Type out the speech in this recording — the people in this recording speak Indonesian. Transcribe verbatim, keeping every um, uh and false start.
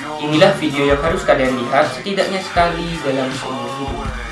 Inilah video yang harus kalian lihat setidaknya sekali dalam seumur hidup.